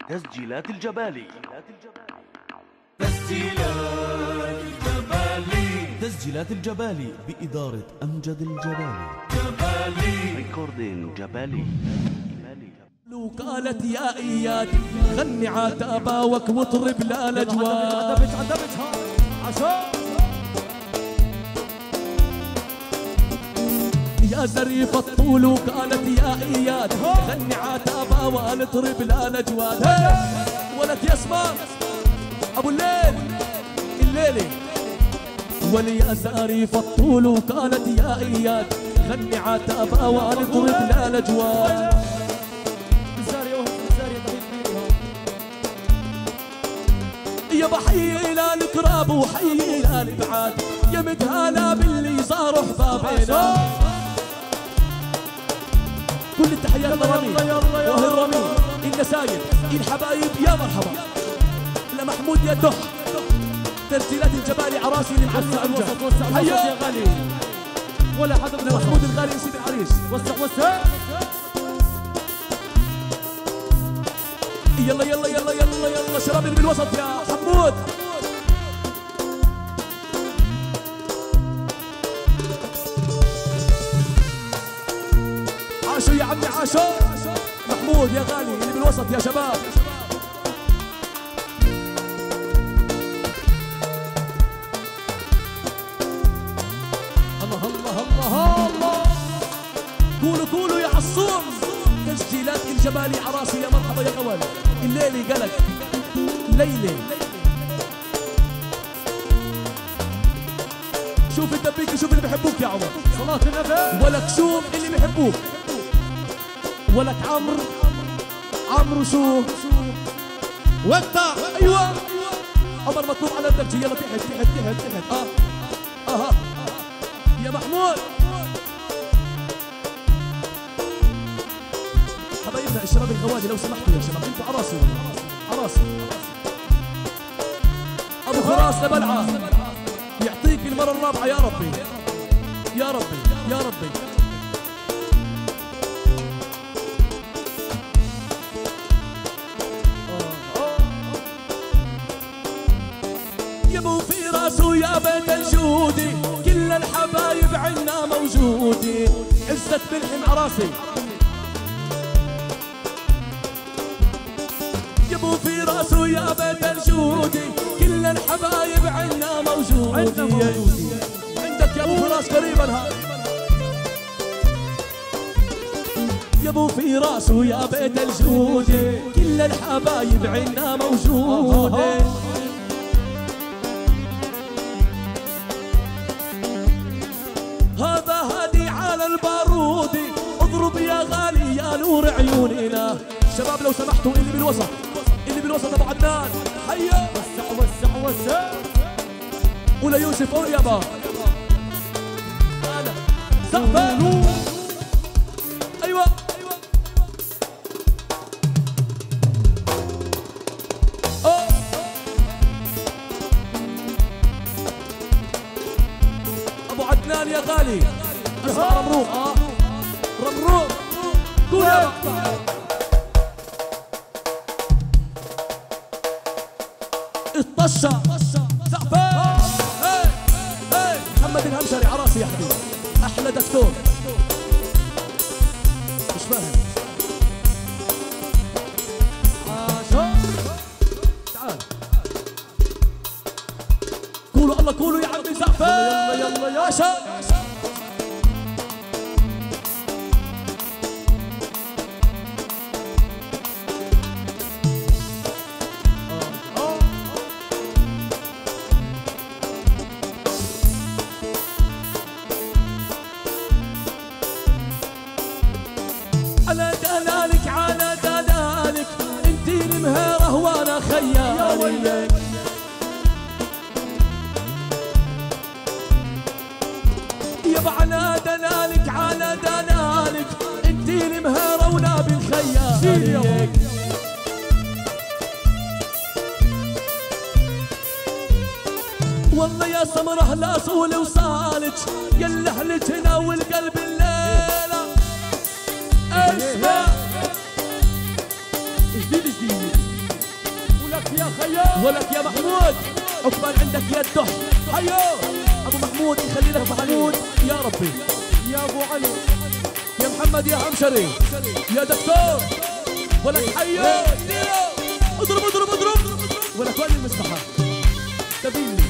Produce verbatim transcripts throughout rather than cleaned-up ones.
تسجيلات الجبالي. تسجيلات الجبالي. تسجيلات الجبالي بإدارة أمجد الجبالي. جبالي ريكوردين جبالي. لو قالت يا إياد غني عتاباوك واطرب لا الأجواء. عدبت عدبت ها عشان يا زريف الطول وقالت يا إياد غني عتابا ونطرب لا الأجواد. ولك يسمع أبو الليل الليلي ولي زريف الطول وقالت يا إياد غني عتابا ونطرب لا الأجواد. يا بحي إلى القراب وحي إلى البعاد يا متهانا باللي صاروا حبابنا. كل التحيات لرمي وهي الرمي النسايب الحبايب يا مرحبا لمحمود يا دح تسجيلات الجبالي عراسي لمحمد أمجد. حيا يا غالي ولا حدا من محمود الغالي يسيب العريس. وسع وسع يلا يلا يلا يلا يلا شباب اللي بالوسط يا حمود. عاشوا يا عمي عاشوا. محمود يا غالي اللي بالوسط يا شباب. الله الله الله الله. قولوا قولوا يا عصوم. تسجيلات الجبالي عراسي يا مرحبا يا قوال. الليلي قلق ليلي شوف الدبيك شوف اللي بيحبوك يا عمر. صلاة النبي. ولك شوف اللي بيحبوك. ولك عمرو عمرو شو وانت ايوه عمر مطلوب على الدرجة. يلا تحت تحت تحت تحت اه اه يا محمود. حبايبنا الشباب الغوالي لو سمحتوا يا شباب انتوا عراسي والله عراسي. ابو فراس لبلعه يعطيك المره الرابعه يا ربي يا ربي يا ربي. يا ابو فراس ويا بيت الجودي كل الحبايب عنا موجودين. عزة ملحم عراسي يا ابو فراس ويا بيت الجودي كل الحبايب عنا موجودين. عندك يا ابو فراس قريبا ها يا ابو فراس ويا بيت الجودي كل الحبايب عنا موجودين. هذا هادي على البارودي اضرب يا غالي يا نور عيوننا. شباب لو سمحتوا اللي بالوسط اللي بالوسط ابو عدنان حيا. وسع وسع وسع ولا يوسف قول يابا انا سقفه ايوه أوه. ابو عدنان يا غالي اسمع رمروق اه رمروق قول يابا. الطشة زعفان هي هي محمد الهمشري عراسي يا حبيبي احلى دكتور. مش فاهم عاشو تعال قولوا الله قولوا يا عمي زعفان. يلا يلا يا شباب. على دلالك على دلالك انتي المهيرة وانا خيالك. يابا على دلالك على دلالك انتي المهيرة ولا بالخيالك. والله يا سمره لا صول وصالك يلا اهلتنا والقلب الليلة اسمع جديد جديد يا خيو ولك يا محمود عقبال عندك يا الدح. حيو ابو محمود يخلي لك محمود يا ربي. يا ابو علي يا محمد يا همشري يا دكتور. ولك حيو اضرب اضرب اضرب. ولك وين المسبحة تبيني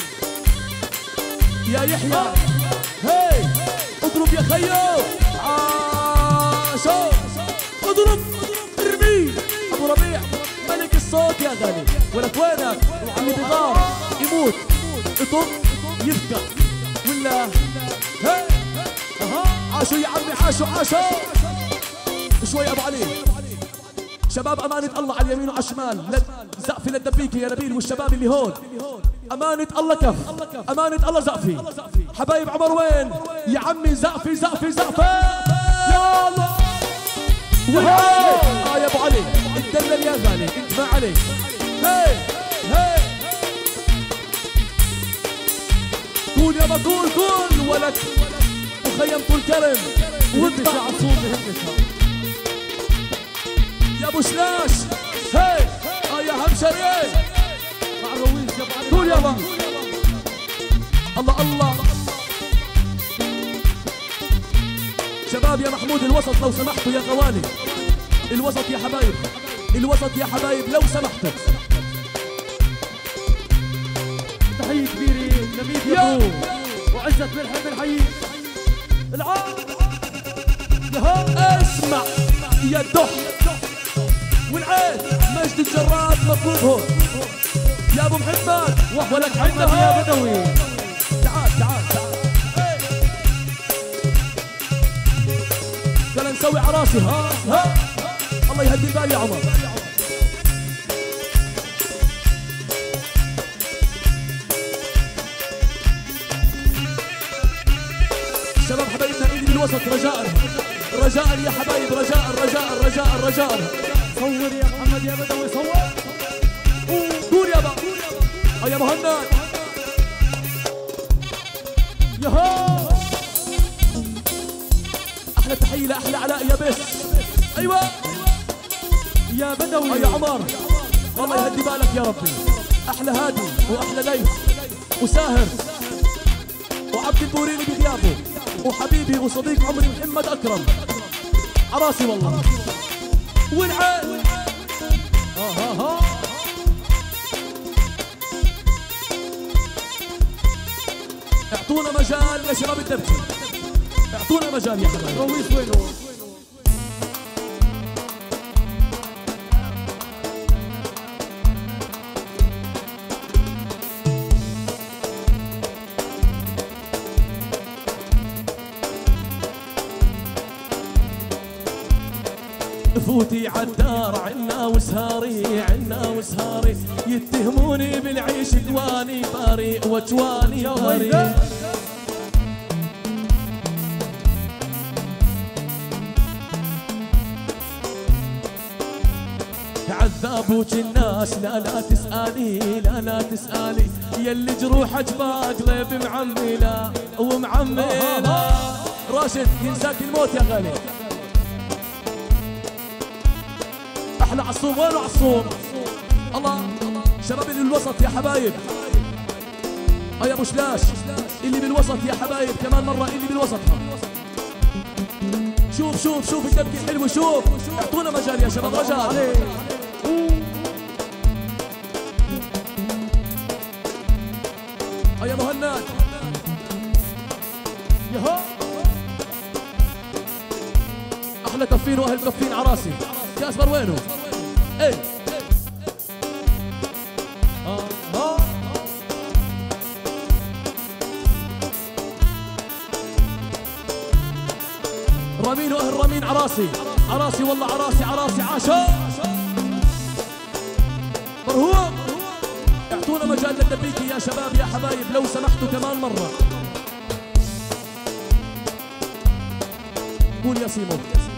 يا يحيى. هي اضرب يا خيو. عاشو اضرب ارمي. ابو ربيع ملك الصوت يا غالي. ولك وينك اللي بيغار يموت يطب يبكى ولا هي. عاشو يا عمي عاشو عاشو. شوي ابو علي. شباب امانة الله على اليمين وعلى الشمال. زقفي للدبيكي يا نبيل والشباب اللي هون. امانة الله كف. امانة الله زقفي. حبايب عمر وين يا عمي؟ زقفي زقفي زقفي يا الله. اه يا ابو علي اتدلل يا غالي انت ما عليك. هي هي قول يابا قول قول. ولك مخيم طول كرم وانت يا عصوم بهمتها يا ابو شلاش. هي اه يا همشري مع الرويس يا ابو علي. قول يابا. الله الله. شباب يا محمود الوسط لو سمحتوا يا غوالي. الوسط يا حبايب الوسط يا حبايب لو سمحتوا. تحية كبيرة لميت يا ابو وعزت ملحم بنحييك. العام اسمع يا الدح والعين. مجد الجراد مطلوب هون يا ابو محمد. ولك محمد يا بدوي. تعال تعال تعال. يلا نسوي عراسي. ها ها الله يهدي البال يا عمر. شباب حبايبنا اللي بالوسط رجاء رجاء يا حبايب رجاء رجاء رجاء رجاء. صور يا محمد يا بدوي صور. قول يابا. اه يا مهند. ياها احلى تحيه لاحلى علاء يا بس. ايوه يا بدوي. اه يا عمر والله يهدي بالك يا ربي. احلى هادي واحلى ليث وساهر وعبد البوريني بغيابه وحبيبي وصديق عمري محمد اكرم. عراسي والله والعين. ها ها ها اعطونا مجال يا شباب الدبكة. اعطونا مجال يا حبايبي. رويس وينه؟ فوتي عالدار عنا وسهاري عنا وسهاري. يتهموني بالعيش دواني بريء وجواني بريء. عذابوك الناس لا لا تسألي لا لا تسألي. يلي جروحك باقلب معملة ومعملة. راشد ينساك الموت يا غالي. احلى عصوم وينو عصوم؟ الله شباب اللي بالوسط يا حبايب. اه يا ابو شلاش اللي بالوسط يا حبايب كمان مرة اللي بالوسط. شوف شوف شوف الدبكة الحلوة شوف. اعطونا مجال يا شباب رجال. اه يا مهند. ياها احلى كفين واهل كفين عراسي. كاسبر وينه؟ ايه ها ها رامين واهل رامين عراسي عراسي والله عراسي عراسي. عاشو مرهوب. اعطونا مجال للدبيكي يا شباب يا حبايب لو سمحتوا كمان مرة. قول يا سيمو.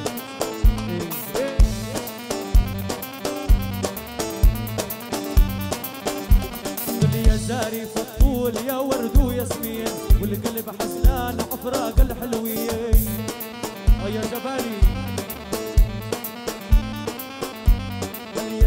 يا زاري فطول يا ورد وياسمين والقلب حزنان عفراق الحلوين. اه يا جبالي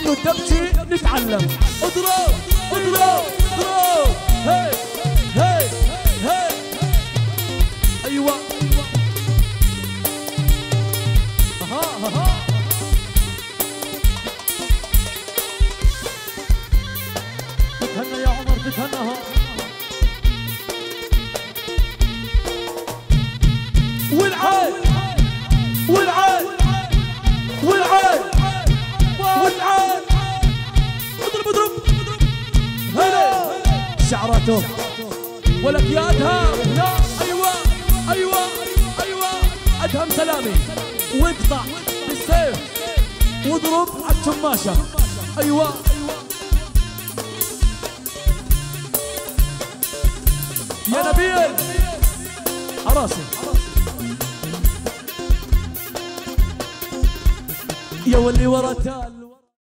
منه الدبشي نتعلم. اضرب اضرب اضرب هي هي هي ايوه ها ها ها تتهنى يا عمر تتهنى ها والعين والعين والعين والعين اضرب اضرب هلا شعراته ولك يا ادهم لا ايوه ايوه ايوه ادهم سلامي واقطع بالسيف واضرب على الشماشه ايوه يا نبيل عراسي يا واللي ورا تال